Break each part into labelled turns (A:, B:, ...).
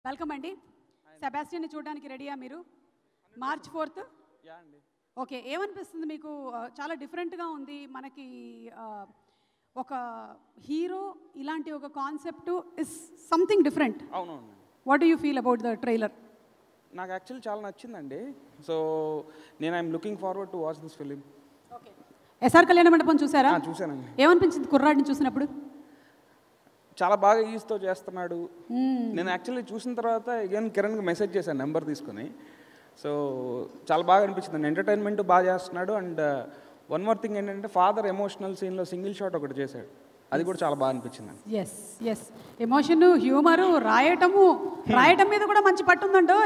A: Welcome అండి. సెబాస్టియన్ని చూడడానికి రెడీయా మీరు? March 4th. ఓకే, ఏమనిపిస్తుంది మీకు? చాలా డిఫరెంట్గా ఉంది మనకి. ఒక హీరో ఇలాంటి ఒక కాన్సెప్ట్ ఇస్ సంథింగ్ డిఫరెంట్.
B: అవునవును.
A: What do you feel about the trailer?
B: నాకు యాక్చువల్లీ చాలా నచ్చిందండి. సో నేను I'm looking forward to watch this film.
A: Okay, SR Kalyana Mandapam చూసారా?
B: చూసానండి.
A: ఏమనిపించింది కుర్రాడిని చూసినప్పుడు?
B: చాలా బాగా ఈజీతో చేస్తున్నాడు. నేను యాక్చువల్లీ చూసిన తర్వాత అగైన్ కిరణ్కి మెసేజ్ చేశాను నెంబర్ తీసుకుని. సో చాలా బాగా అనిపించింది. ఎంటర్టైన్మెంట్ బాగా చేస్తున్నాడు. అండ్ వన్ మోర్ థింగ్ ఏంటంటే ఫాదర్ ఎమోషనల్ సీన్లో సింగిల్ షాట్ ఒకటి చేశాడు. అది కూడా చాలా బాగా అనిపించింది.
A: ఎస్ ఎస్, ఎమోషన్, హ్యూమరు, రాయటం మీద కూడా మంచి పట్టుందండో.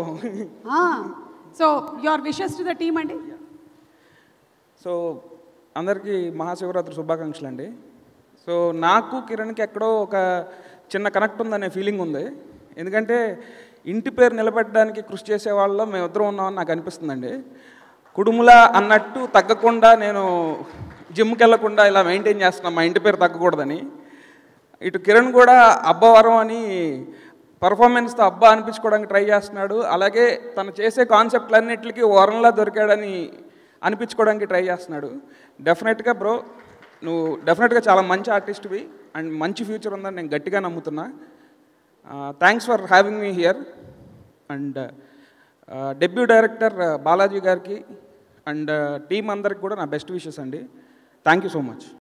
A: So your wishes to the team అండి.
B: సో అందరికీ మహాశివరాత్రి శుభాకాంక్షలు అండి. సో నాకు కిరణ్కి ఎక్కడో ఒక చిన్న కనెక్ట్ ఉందనే ఫీలింగ్ ఉంది. ఎందుకంటే ఇంటి పేరు నిలబెట్టడానికి కృషి చేసే వాళ్ళలో మేమిద్దరం ఉన్నామని నాకు అనిపిస్తుందండి. కుడుములా అన్నట్టు తగ్గకుండా నేను జిమ్కి వెళ్ళకుండా ఇలా మెయింటైన్ చేస్తున్నాను మా ఇంటి పేరు తగ్గకూడదని. ఇటు కిరణ్ కూడా అబ్బవరం అని పర్ఫార్మెన్స్తో అబ్బా అనిపించుకోవడానికి ట్రై చేస్తున్నాడు. అలాగే తను చేసే కాన్సెప్ట్లన్నిటికీ వరంలా దొరికాడని అనిపించుకోవడానికి ట్రై చేస్తున్నాడు. డెఫినెట్గా బ్రో, నువ్వు డెఫినెట్గా చాలా మంచి ఆర్టిస్ట్వి అండ్ మంచి ఫ్యూచర్ ఉందని నేను గట్టిగా నమ్ముతున్నా. Thanks for having me here. And debut director Balaji గారికి అండ్ టీం అందరికి కూడా నా బెస్ట్ విషెస్ అండి. Thank you so much.